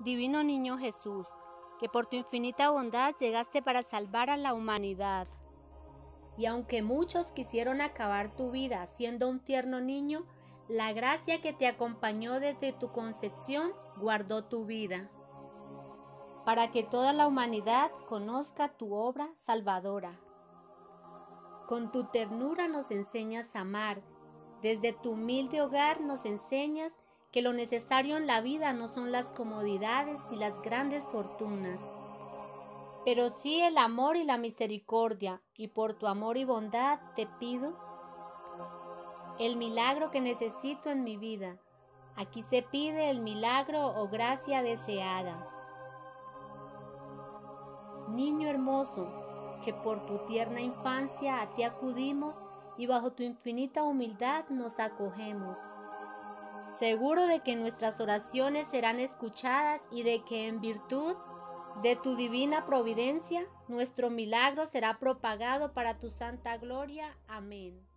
Divino Niño Jesús, que por tu infinita bondad llegaste para salvar a la humanidad. Y aunque muchos quisieron acabar tu vida siendo un tierno niño, la gracia que te acompañó desde tu concepción guardó tu vida, para que toda la humanidad conozca tu obra salvadora. Con tu ternura nos enseñas a amar, desde tu humilde hogar nos enseñas que lo necesario en la vida no son las comodidades ni las grandes fortunas, pero sí el amor y la misericordia, y por tu amor y bondad te pido el milagro que necesito en mi vida. Aquí se pide el milagro o gracia deseada. Niño hermoso, que por tu tierna infancia a ti acudimos y bajo tu infinita humildad nos acogemos, seguro de que nuestras oraciones serán escuchadas y de que en virtud de tu divina providencia nuestro milagro será propagado para tu santa gloria. Amén.